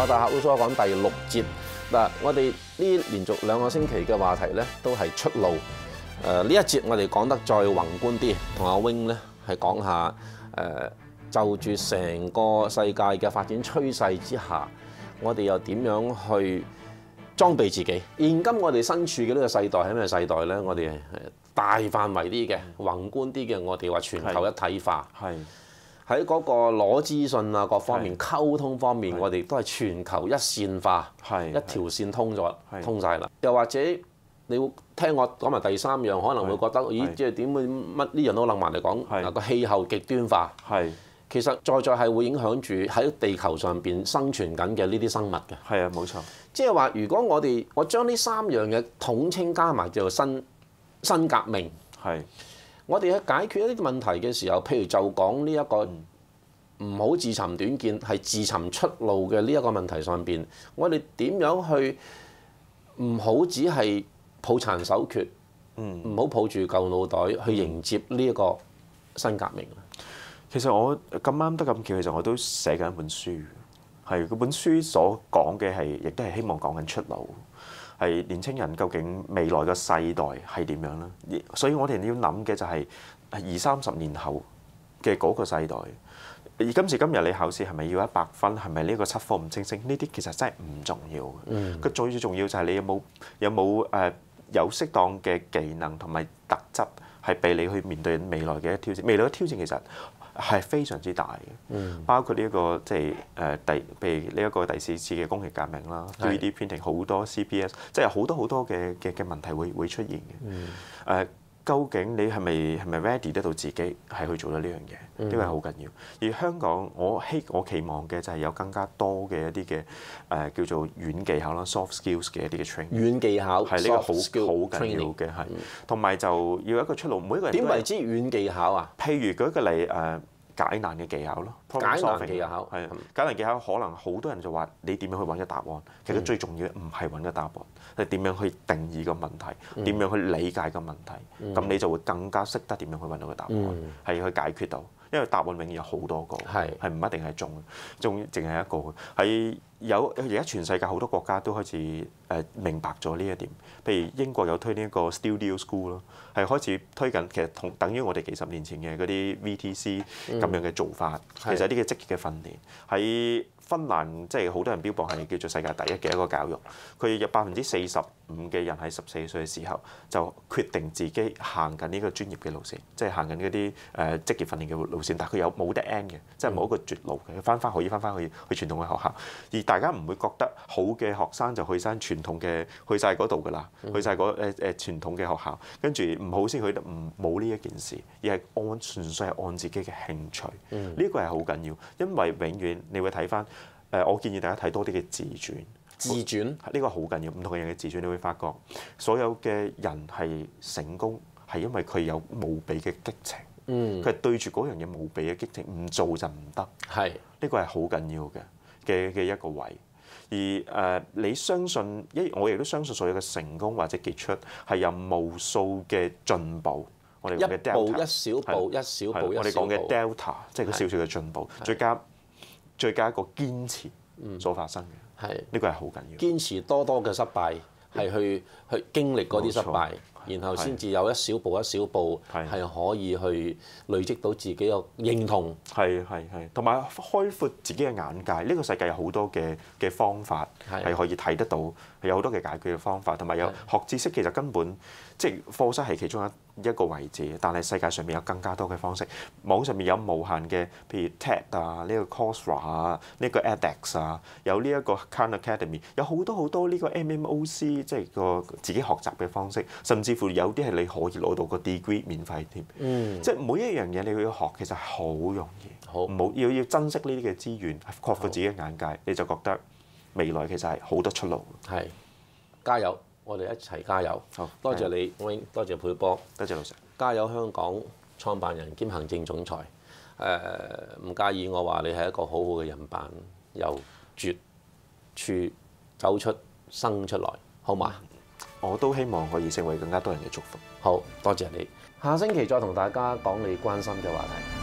八大客會所講第6節嗱，我哋呢連續2個星期嘅話題咧，都係出路。呢一節我哋講得再宏觀啲，同阿 Wing 咧係講下就住成個世界嘅發展趨勢之下，我哋又點樣去裝備自己？現今我哋身處嘅呢個世代係咩世代咧？我哋大範圍啲嘅、宏觀啲嘅，我哋話全球一體化。係喺嗰個攞資訊啊，各方面溝通方面，我哋都係全球一線化，一條線通咗，通晒啦。又或者你會聽我講埋第3樣，可能會覺得，咦，即係點會乜呢樣都諗埋嚟講？嗱，個氣候極端化，其實在係會影響住喺地球上邊生存緊嘅呢啲生物嘅。係啊，冇錯。即係話，如果我將呢3樣嘅統稱加埋叫做新革命。係。我哋去解決一啲問題嘅時候，譬如就講呢一個唔好自尋短見，係自尋出路嘅呢一個問題上邊，我哋點樣去唔好只係抱殘守缺，唔好抱住舊腦袋去迎接呢一個新革命。 其實我咁啱得咁巧，其實我都寫緊一本書，係嗰本書所講嘅係，亦都係希望講緊出路，係年青人究竟未來嘅世代係點樣咧？所以我哋要諗嘅就係20-30年後嘅嗰個世代。而今時今日你考試係咪要100分？係咪呢個7科5星星？呢啲其實真係唔重要嘅。佢最重要就係你有冇有適當嘅技能同埋特質，係俾你去面對未來嘅挑戰。未來嘅挑戰其實係非常之大嘅，包括呢一個即係譬如呢一個第4次嘅工業革命啦，3D printing 好多 CPS， 即係好多嘅問題會出現嘅。究竟你係咪 ready 得到自己係去做到呢樣嘢？呢個係好緊要。而香港我期望嘅就係有更加多嘅一啲嘅叫做軟技巧啦 （soft skills） 嘅一啲嘅 training。軟技巧係呢個好緊要嘅，係。同埋就要有一個出路，每一個人點為之軟技巧啊？ 譬如舉一個例解難嘅技巧咯， 解難技巧係解難技巧，可能好多人就話你點樣去揾個答案？其實最重要嘅唔係揾個答案，係點樣去定義個問題，點樣去理解個問題。咁你就會更加識得點樣去揾到個答案，係去解決到。因為答案永遠有好多個，係唔一定係中淨係一個。係而家全世界好多國家都開始明白咗呢一點。譬如英國有推呢一個 Studio School 咯，係開始推緊，其實等於我哋幾十年前嘅嗰啲 VTC 咁樣嘅做法。其實呢個積極嘅訓練喺芬蘭，即係好多人標榜係叫做世界第一嘅一個教育。佢有45%嘅人喺14歲嘅時候就決定自己行緊呢個專業嘅路線，即係行緊嗰啲職業訓練嘅路線。但係佢冇得 end 嘅，即係冇一個絕路嘅。可以翻返去傳統嘅學校，而大家唔會覺得好嘅學生就去晒傳統嘅，去晒嗰度㗎啦，去晒嗰傳統嘅學校，跟住唔好先去得冇呢一件事，而係純粹係按自己嘅興趣。呢個係好緊要，因為永遠你會睇翻。我建議大家睇多啲嘅自傳。自傳呢個好緊要，唔同嘅人嘅自傳，你會發覺所有嘅人係成功係因為佢有無比嘅激情。佢係對住嗰樣嘢無比嘅激情，唔做就唔得。係呢個係好緊要嘅一個位。而你相信，我亦都相信所有嘅成功或者傑出係有無數嘅進步。我哋講嘅 delta， 一小步，一小步， 我哋講嘅 delta， 即係個少少嘅進步，再加一個堅持所發生嘅，呢個係好緊要。 堅持多嘅失敗，係去經歷嗰啲失敗，然後先至有一小步一小步係可以去累積到自己嘅認同。 係，同埋開闊自己嘅眼界。呢個世界有好多嘅方法係可以睇得到，有好多嘅解決嘅方法，同埋有學知識。其實根本即係課室係其中一個位置，但係世界上面有更加多嘅方式。網上面有無限嘅，譬如 TED 啊，呢個 Coursera 啊，呢個 edX 啊，有呢一個 Khan Academy， 有好多呢個 MMOC， 即係個自己學習嘅方式，甚至乎有啲係你可以攞到個 degree 免費添。即係每一樣嘢你要學，其實好容易。要珍惜呢啲嘅資源，擴闊自己嘅眼界，你就覺得未來其實係好多出路。係， 加油！我哋一齊加油！好，多謝你 Wing， 多謝沛波， 多謝老師。 加油香港創辦人兼行政總裁。唔介意我話你係一個好好嘅人辦，由絕處走出生出來，好嘛？ 我都希望可以成為更加多人嘅祝福。 好，多謝你。下星期再同大家講你關心嘅話題。